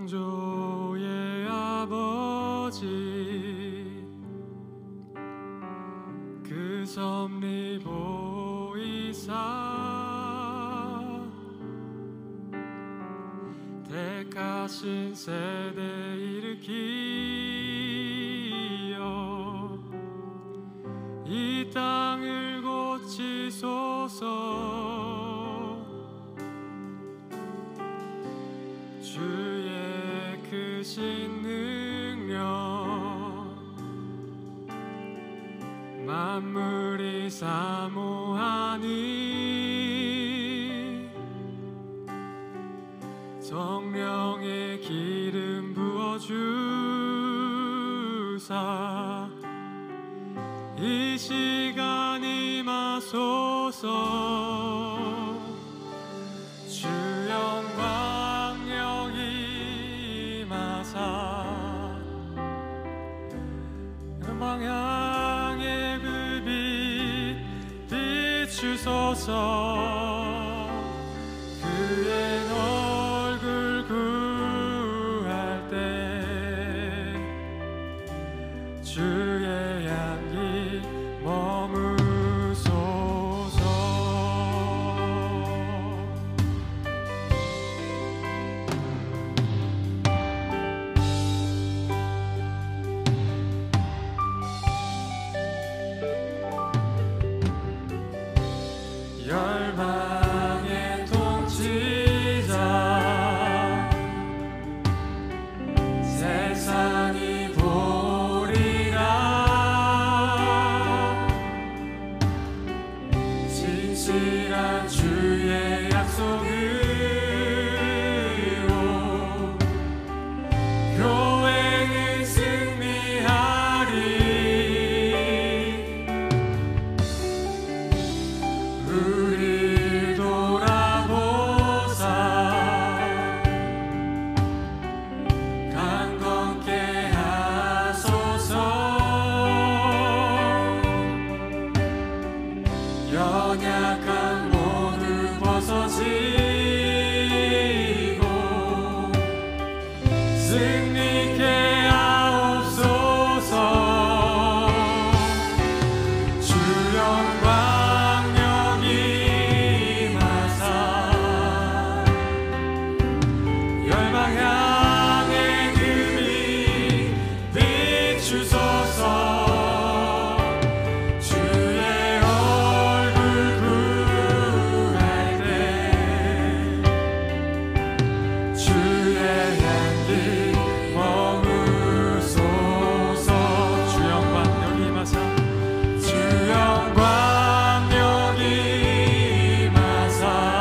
창조의 아버지, 그 섭리 보이사 택하신 세대 일으키어 이 땅을 고치소서. 주의 크신 능력 만물이 사모하니 성령의 기름 부어주사 이 시간 임하소서. 주 영광 여기 임하사 방향의 그 빛 비추소서. 그의 얼굴 구할 때 주의 향기 머무소서. 열방의 통치자 세상이 보리라. 진실한 주의 약속으로 교회는 승리하리. 우리 돌아보사 강건케 하소서. 연약한 모두 벗어지고 승리케 하옵소서. 주 영광 열방향의 그 빛 비추소서. 주의 얼굴 구할 때 주의 향기 머무소서. 주 영광 여기 임하사 주 영광 여기 임하사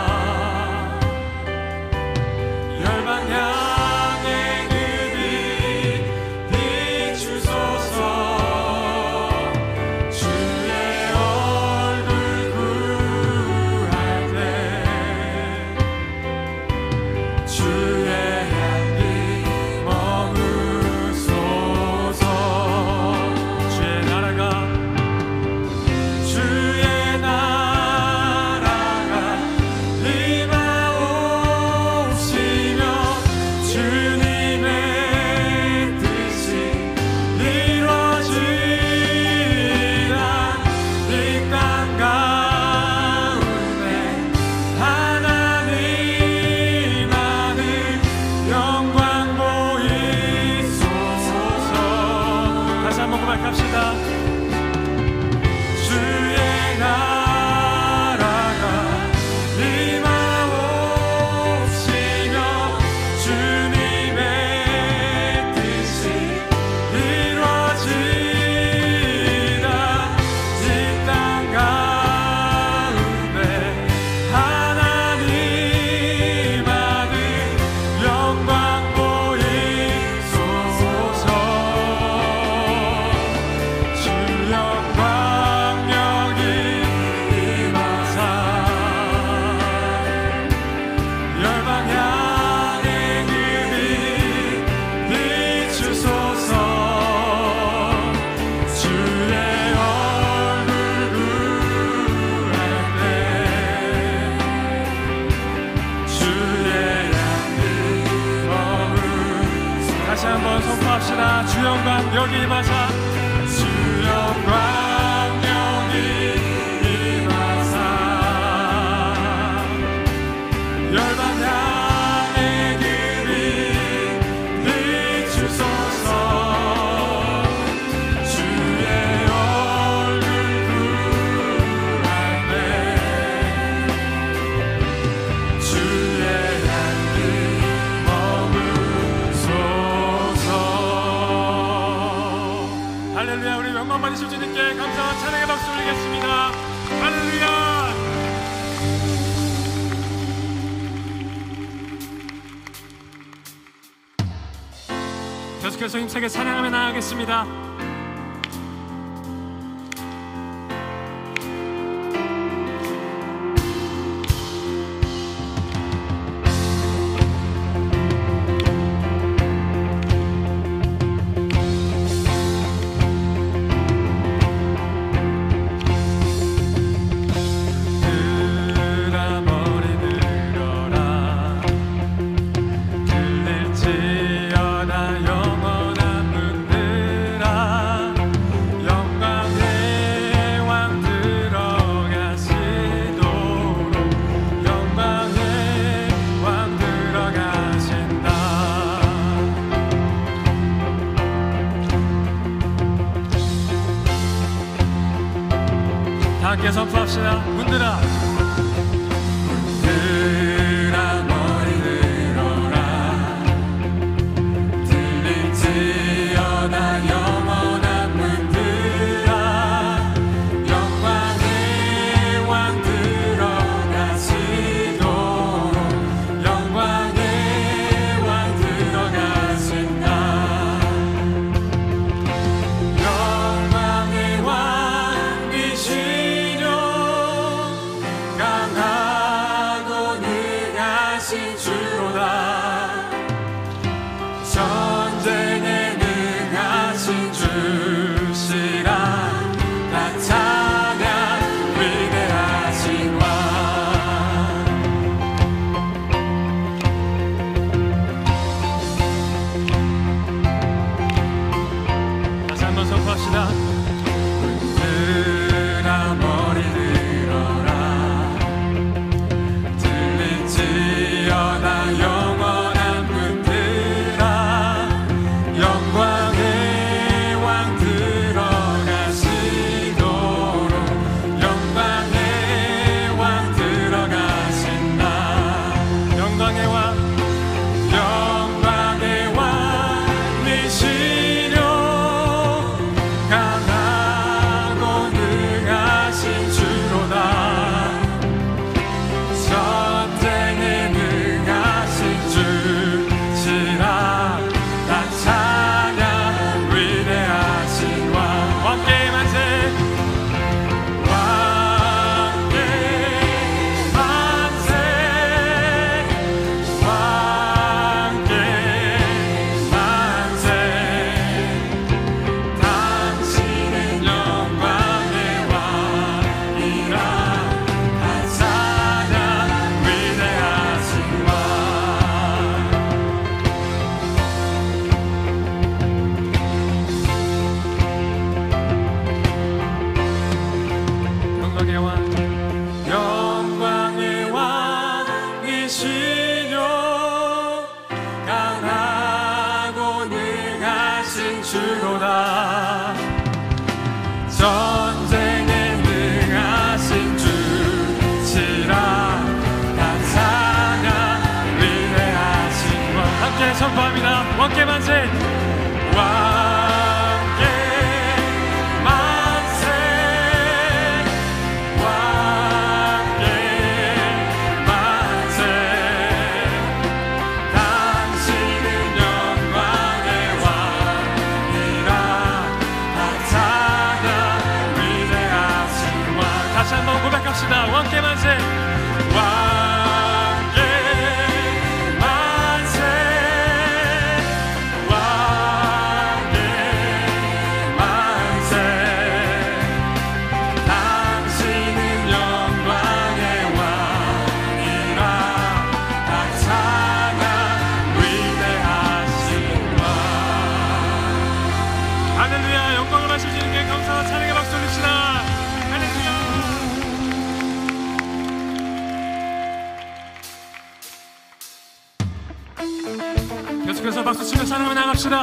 열방향의 그 빛 비추소서. 주의 얼굴 구할 때 주의 향기 머무소서. 주의 나라가 임하옵시며 주님의 뜻이 이루어지라. 이 땅 가운데 하나님 안으로 한번 선포합시다. 주 영광 여기 임하사, 주 영광 여기 임하사, 열방 향해 그리 비추소서. 주의 얼굴 구할 때 주의 향기 머무소서. 할렐루야. 우리 영광 받으실 주님께 감사와 찬양의 박수 올리겠습니다. 할렐루야. 계속해서 힘차게 찬양하며 나아가겠습니다. 함께 선포합시다. 문들아, 문들아 머리 들어라. 들릴지어다 영원한 문들아. 영광의 왕 들어가시도록 영광의 왕 들어가신다. 영광의 왕이시 주로다. 전쟁에 능하신 주시라. 다 찬양 위대하신 왕. 다시 한번 선포합시다. 문들아 머리 들어라. 들릴지어다 영원한 문들아. 영광의 왕 들어가시도록 영광의 왕 들어가신다. 영광의 왕, 영광의 왕이시려. 강하고 능하신 주로다. 전쟁에 능하신 주시라. 다 찬양 위대하신 왕. 왕께 만세, 왕께 만세, 왕께 만세. 당신은 영광의 왕이라. 다 찬양 위대하신 왕. 영광의 왕, 영광의 왕이시여. 강하고 능하신 주로다. 전쟁에 능하신 주시라. 다 찬양 위대하신 왕. 함께 선포합니다. 왕께 만세, 왕께 만세, 왕께 만세. 당신은 영광의 왕이라. 다 찬양 위대하신 왕. 다시 한번 고백합시다. 왕께 만세, 왕께 만세, 왕께 계속해서 박수치며 찬양하며 나갑시다.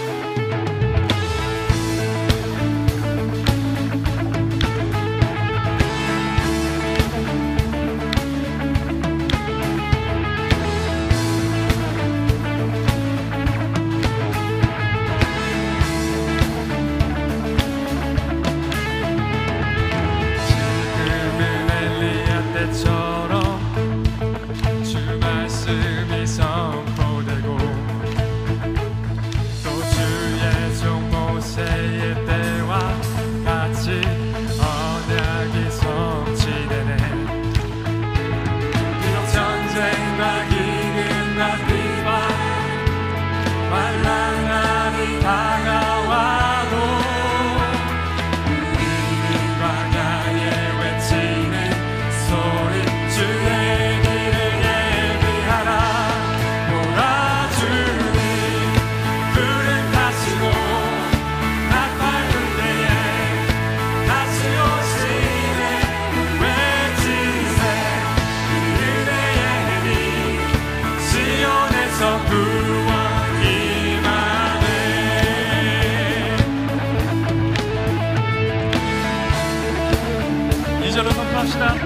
선포합시다.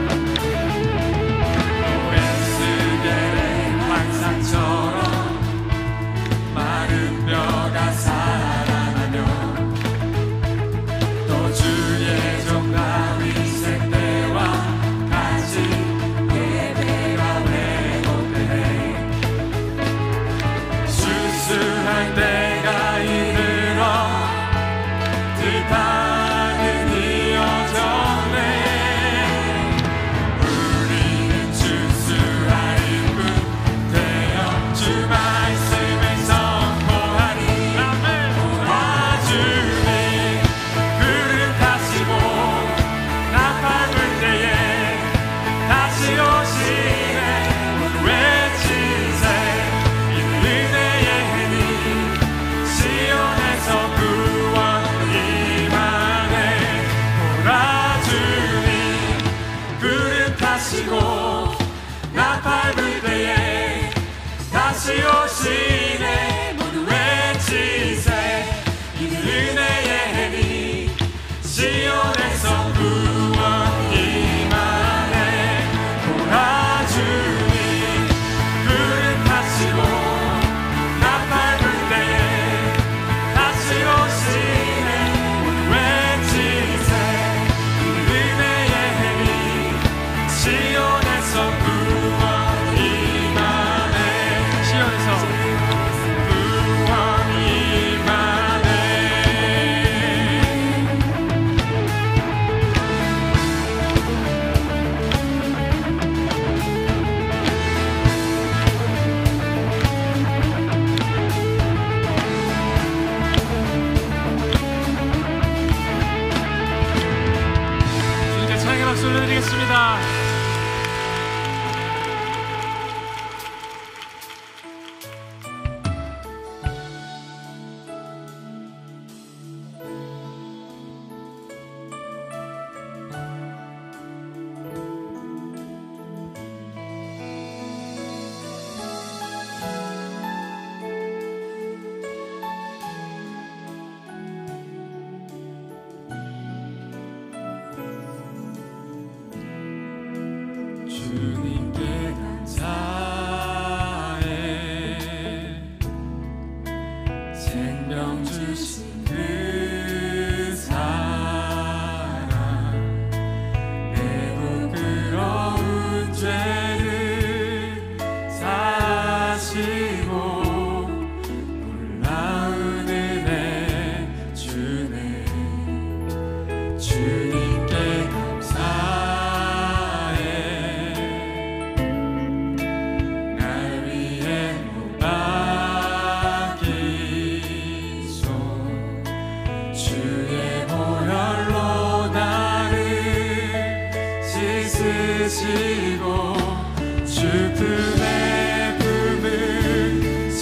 왼수겔의 환상처럼 마른 뼈가 살아나며 또 주의 종 다윗의 때와 같이 예배가 회복되네. 수수한 때가 이르러 뜻하는 이 여정에 나 밟을 때에 다시 오시네. 모두 외치세. 이는 은혜의 해니 시온에서 구원 임하네. 보라 주님 구름 타시고 나 밟을 때에 다시 오시네. 모두 외치세. 이는 은혜의 해니 시온에서 구원 임하네. 시온에서 구원 임하네. 주님께 찬양의 박수 올려드리겠습니다. 주님께 감사해. 생명 주신 그 사랑 내 부끄러운 죄를 사시고 놀라운 은혜 주네. 주님께 감사해. 날 위해 못 박힌 손 주의 보혈로 나를 씻으시고 주 품에 품을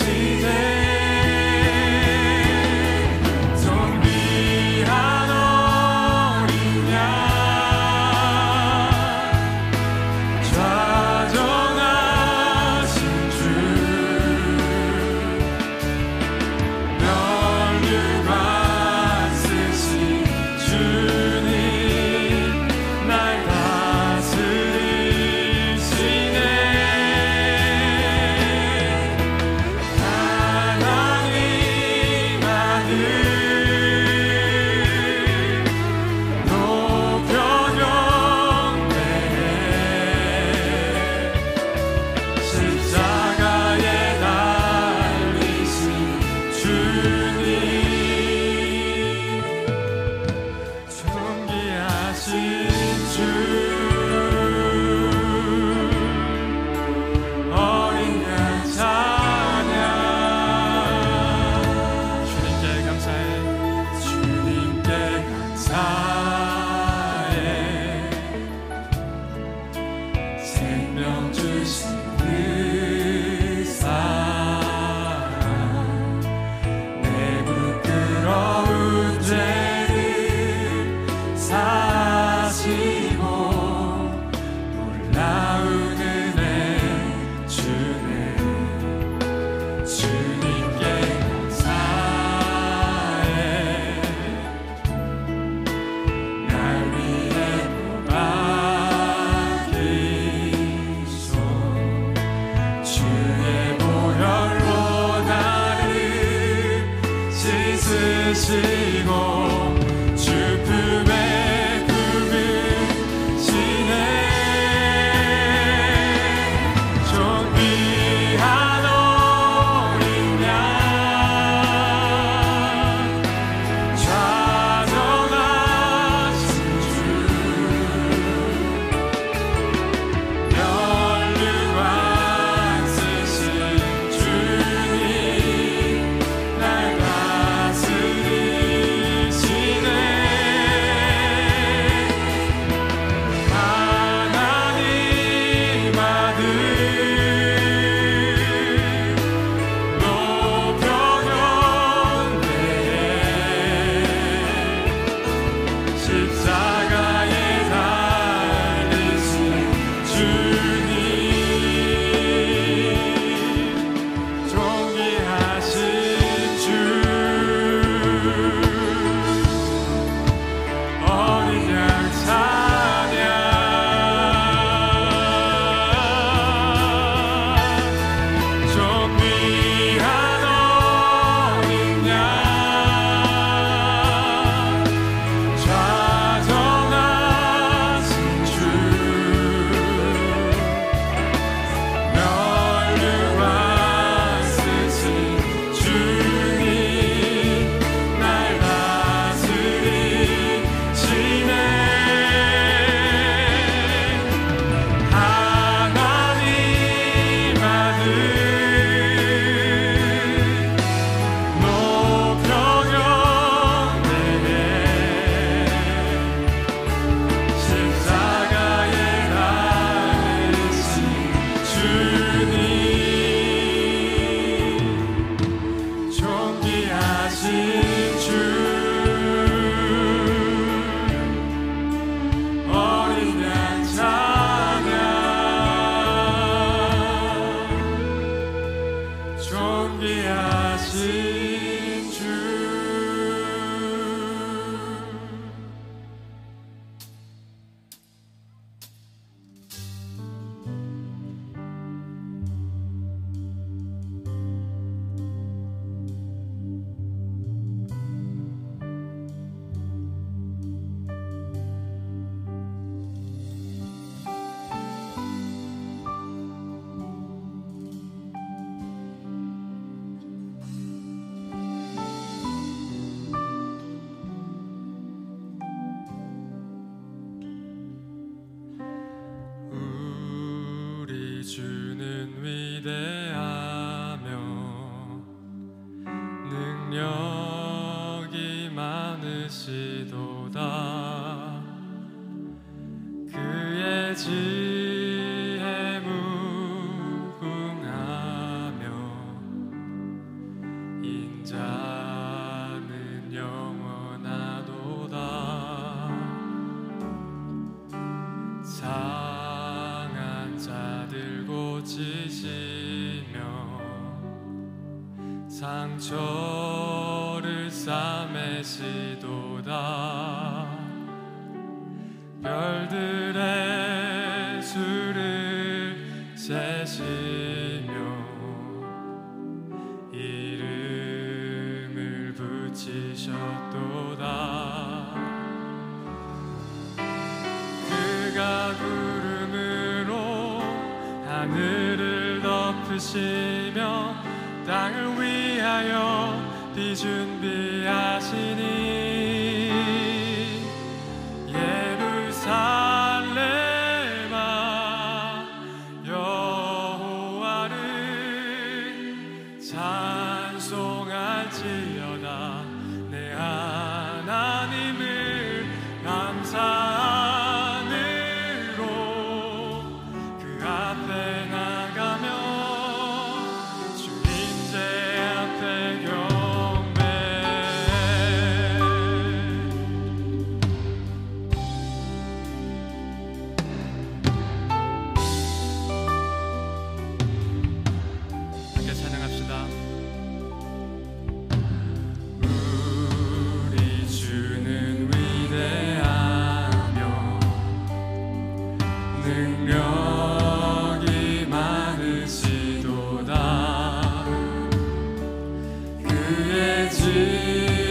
쓰시고 주품에 품으시네. 존귀한 어린 양 좌정하신 주 멸류관 쓰신 주님 날 다스리시네. 하나님 아들 노평연대에 십자가에 달리신 주님 존귀하신 주 어린 양 찬양 존귀한 어린 양 좌정하신 주 멸류관 쓰신 주님 날 다스리시네. 하나님 아들 노평연대에 십자가에 달리신 주님 존귀하신 주 어린 양 찬양 존귀하신 주. 우리 주는 위대하며 능력이 많으시도다. 그의 지혜 무궁하며 인자는 영원하도다. 상한 자들 고치시며 상처를 싸매시도다. 별들의 수를 세시며 이름을 붙이셨도다. 그가 구름으로 하늘을 덮으시며 땅을 위하여 비 준비하시니 예루살렘아 여호와를 찬송할지어다. 내 하나님을 감사함으로 그 앞에 나가며 주 임재 앞에 경배. 함께 찬양합시다. 우리 주는 위대하며 능력이 많으시도다. 그의 지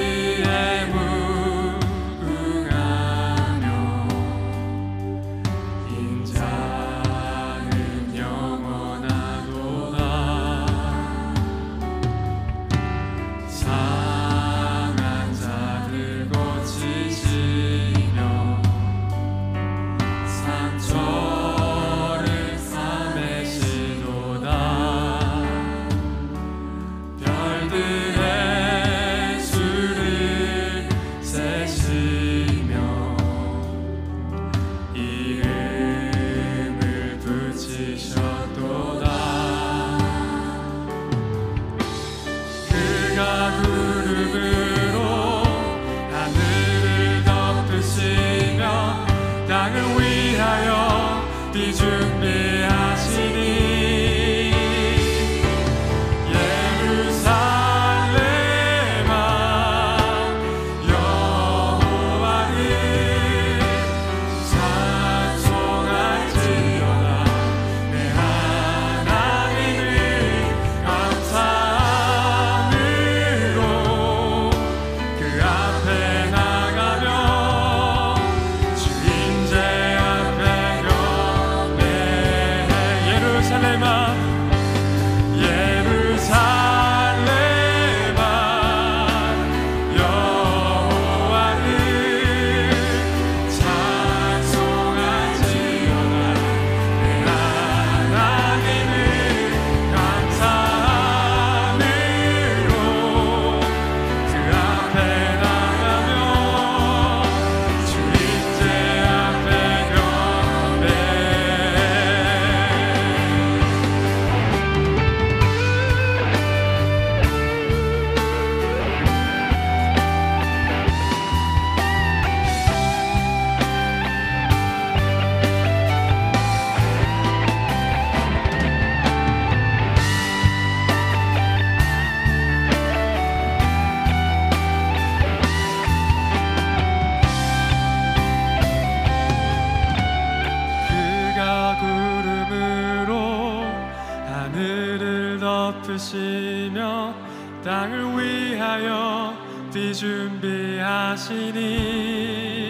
덮으시며 땅을 위하여 뒤준비하시니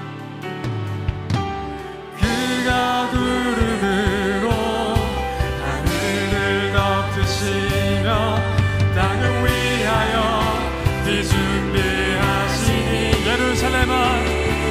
그가 구름으로 하늘을 덮으시며 땅을 위하여 뒤준비하시니 예루살렘아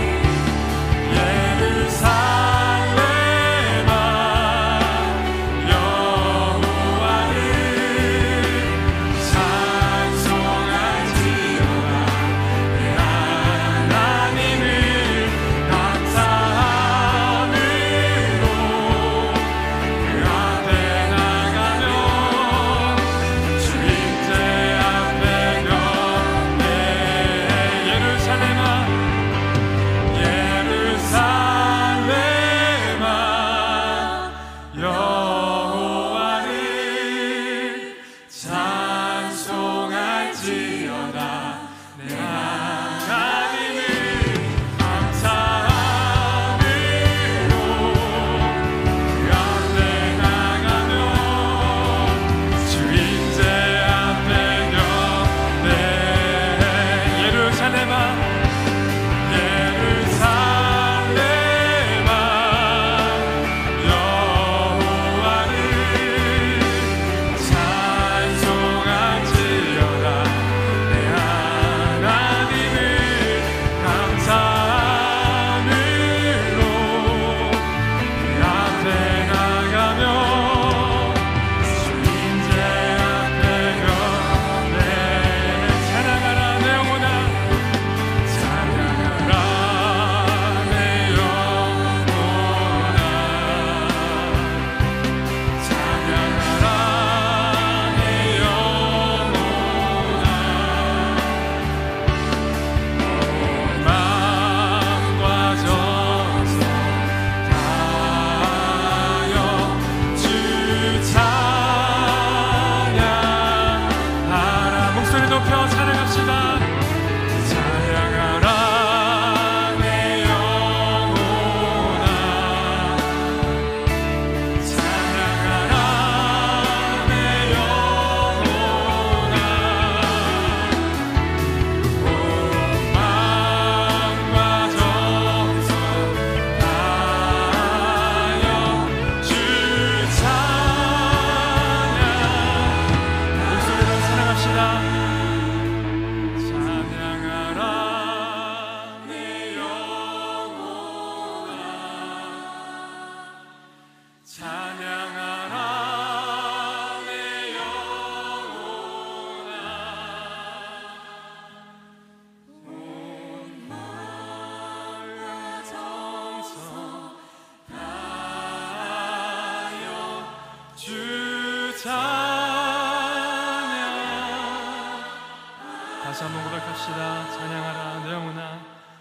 다시 한번 고백합시다. 찬양하라 내 영혼아,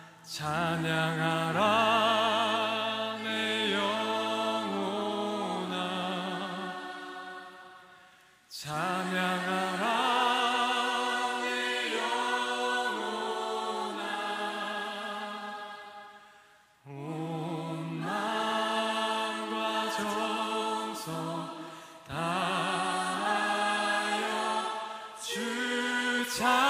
찬양하라 내 영혼아, 찬양하라 내 영혼아, 온 마음과 정성 다하여 주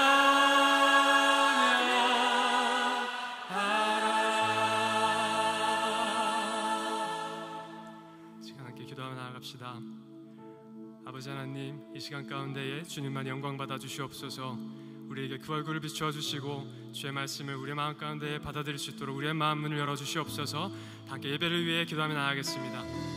나아갑시다. 아버지 하나님, 이 시간 가운데에 주님만 영광 받아 주시옵소서. 우리에게 그 얼굴을 비추어 주시고 주의 말씀을 우리의 마음 가운데에 받아들일 수 있도록 우리의 마음 문을 열어 주시옵소서. 함께 예배를 위해 기도하며 나아가겠습니다.